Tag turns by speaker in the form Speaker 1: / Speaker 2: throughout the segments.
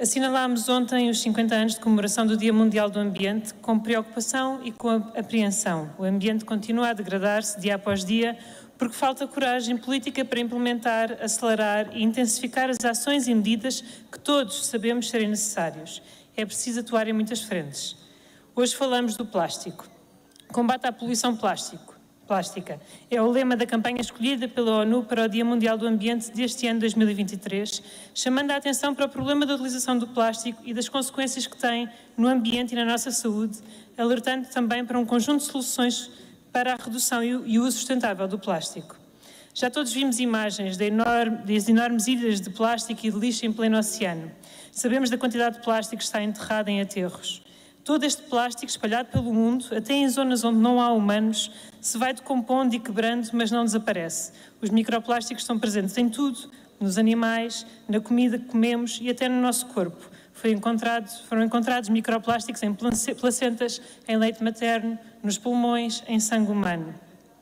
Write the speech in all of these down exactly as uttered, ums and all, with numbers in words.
Speaker 1: Assinalámos ontem os cinquenta anos de comemoração do Dia Mundial do Ambiente com preocupação e com apreensão. O ambiente continua a degradar-se dia após dia porque falta coragem política para implementar, acelerar e intensificar as ações e medidas que todos sabemos serem necessários. É preciso atuar em muitas frentes. Hoje falamos do plástico. Combate à poluição plástico. Plástica. É o lema da campanha escolhida pela ONU para o Dia Mundial do Ambiente deste ano dois mil e vinte e três, chamando a atenção para o problema da utilização do plástico e das consequências que tem no ambiente e na nossa saúde, alertando também para um conjunto de soluções para a redução e o uso sustentável do plástico. Já todos vimos imagens de enorme, das enormes ilhas de plástico e de lixo em pleno oceano. Sabemos da quantidade de plástico que está enterrada em aterros. Todo este plástico espalhado pelo mundo, até em zonas onde não há humanos, se vai decompondo e quebrando, mas não desaparece. Os microplásticos estão presentes em tudo, nos animais, na comida que comemos e até no nosso corpo. Foi encontrado, foram encontrados microplásticos em placentas, em leite materno, nos pulmões, em sangue humano.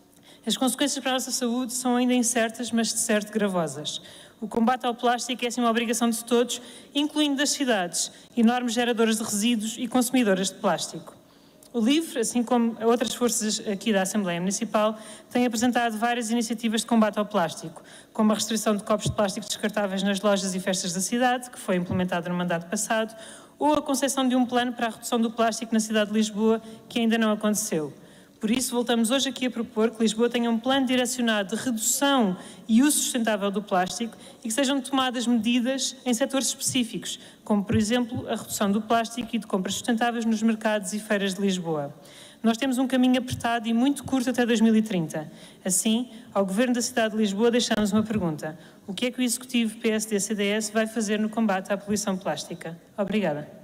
Speaker 1: As consequências para a nossa saúde são ainda incertas, mas de certo gravosas. O combate ao plástico é assim uma obrigação de todos, incluindo das cidades, enormes geradoras de resíduos e consumidoras de plástico. O LIVRE, assim como outras forças aqui da Assembleia Municipal, tem apresentado várias iniciativas de combate ao plástico, como a restrição de copos de plástico descartáveis nas lojas e festas da cidade, que foi implementada no mandato passado, ou a concessão de um plano para a redução do plástico na cidade de Lisboa, que ainda não aconteceu. Por isso, voltamos hoje aqui a propor que Lisboa tenha um plano direcionado de redução e uso sustentável do plástico e que sejam tomadas medidas em setores específicos, como, por exemplo, a redução do plástico e de compras sustentáveis nos mercados e feiras de Lisboa. Nós temos um caminho apertado e muito curto até dois mil e trinta. Assim, ao Governo da cidade de Lisboa deixamos uma pergunta. O que é que o Executivo P S D C D S vai fazer no combate à poluição plástica? Obrigada.